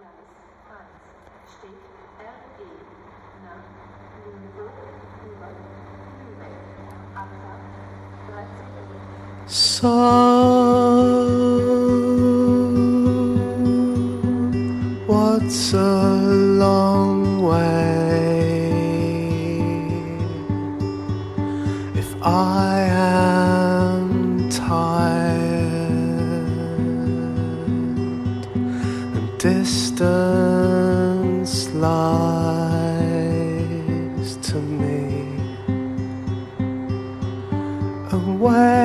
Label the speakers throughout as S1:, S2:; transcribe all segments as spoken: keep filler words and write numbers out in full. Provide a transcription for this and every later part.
S1: Gleis eins steht R E nach Lüneburg über Lübeck. Abfahrt dreizehn Uhr.
S2: So what's a long way if I am tired and distance lies to me and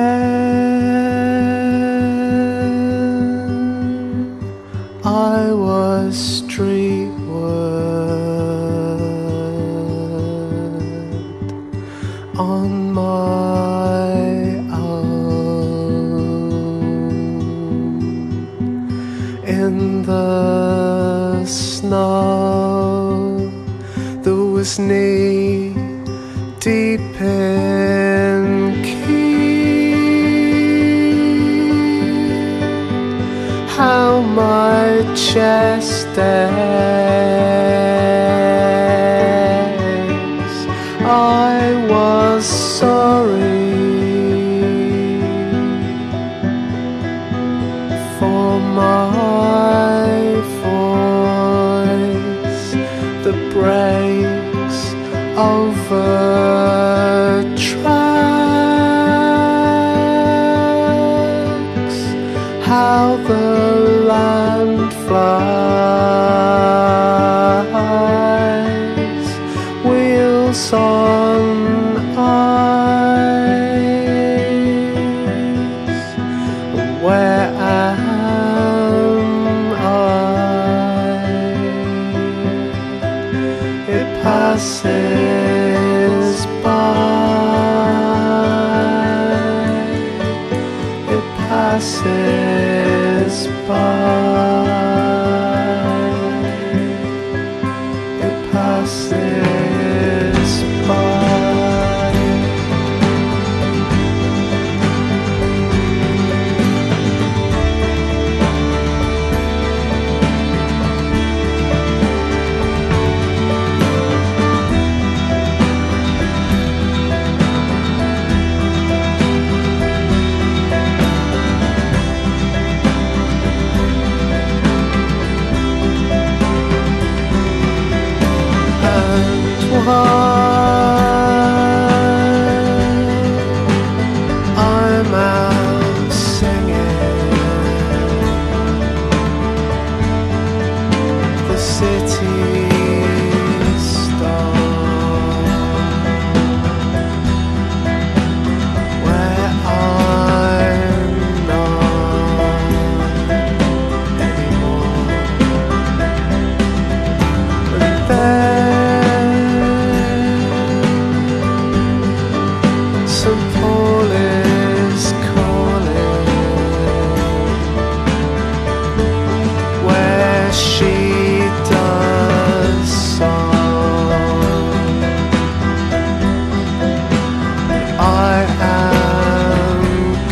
S2: when I was streetward on my own in the snow that was knee deep in Kiel, how my chest aches. I was sorry for my voice that breaks over tracks, how the land flies, wheels on ice. Where am I? It passes by. It passes by. It passes by. I'm out singing, the city's star, where I'm not anymore. And then Saint Paul is calling, where she does song. I am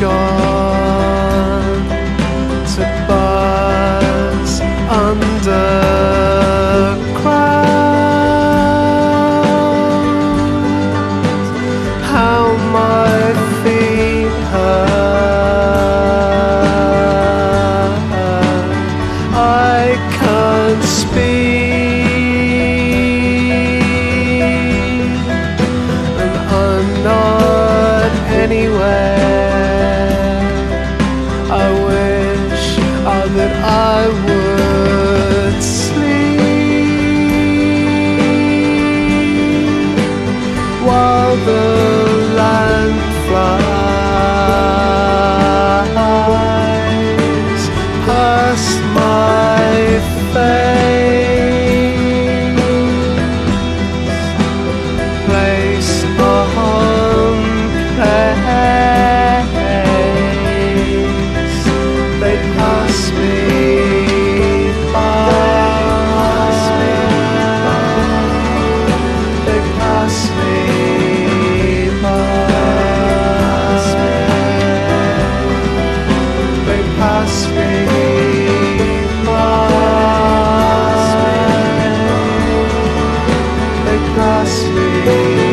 S2: gone to buzz underground, how my feet hurt. I can't speak, and I'm not anywhere. I wish oh, that I would sleep while the land flies past my face, place on place. They pass me by, they pass me by, they pass me by. pass me.